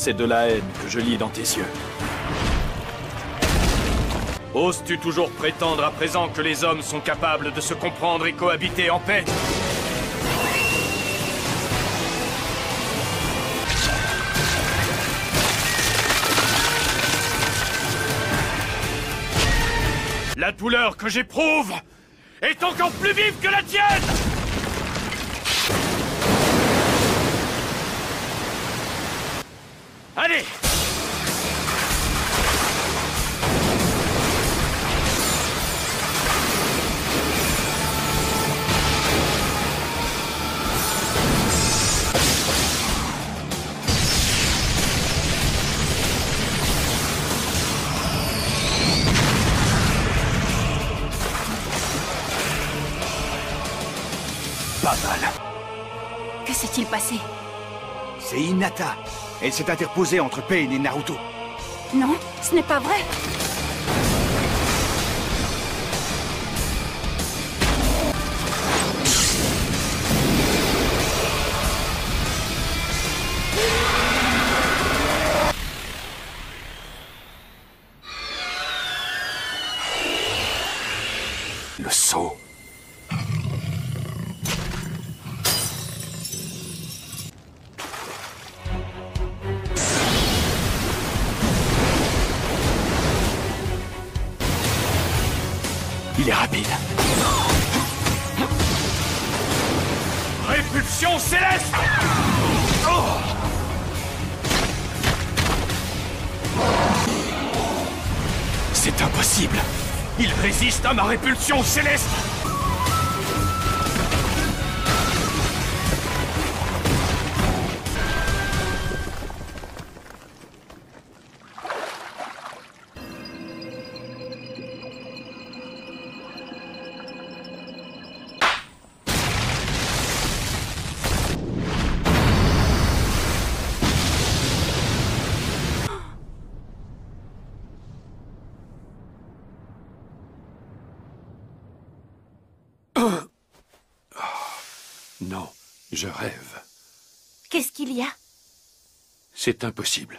C'est de la haine que je lis dans tes yeux. Oses-tu toujours prétendre à présent que les hommes sont capables de se comprendre et cohabiter en paix? La douleur que j'éprouve est encore plus vive que la tienne! Allez! Pas mal. Que s'est-il passé? C'est Hinata. Elle s'est interposée entre Pain et Naruto. Non, ce n'est pas vrai. Le sceau. Il est rapide. Répulsion céleste! Oh! C'est impossible. Il résiste à ma répulsion céleste! Non, je rêve. Qu'est-ce qu'il y a? C'est impossible.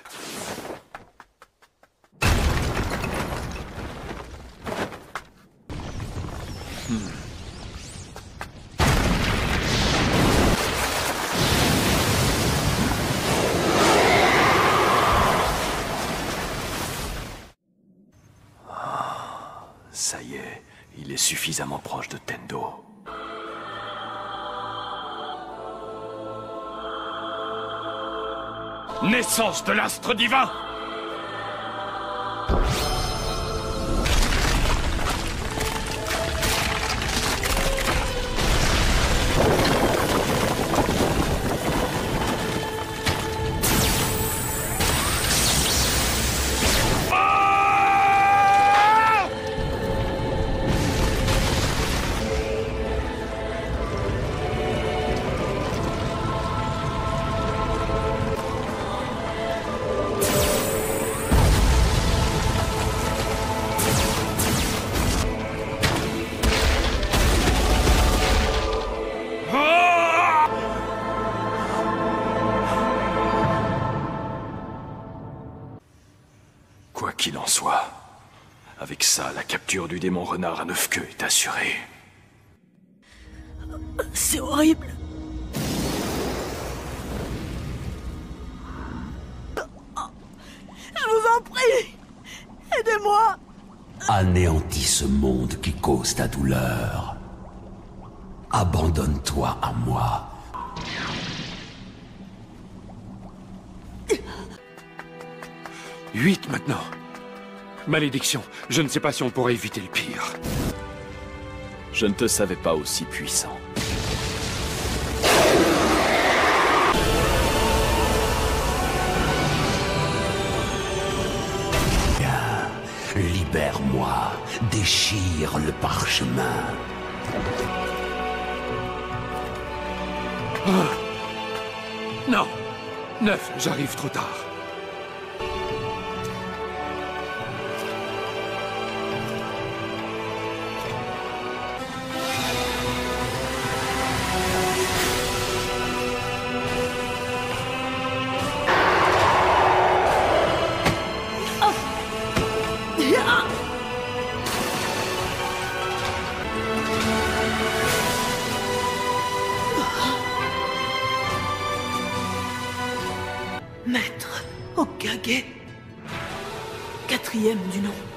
Ça y est, il est suffisamment proche de Tendo. Naissance de l'astre divin! Quoi qu'il en soit, avec ça, la capture du démon renard à 9 queues est assurée. C'est horrible. Je vous en prie, aidez-moi. Anéantis ce monde qui cause ta douleur. Abandonne-toi à moi. Huit maintenant. Malédiction, je ne sais pas si on pourrait éviter le pire. Je ne te savais pas aussi puissant. Libère-moi, déchire le parchemin. Non. 9, j'arrive trop tard. Hokage. 4e du nom.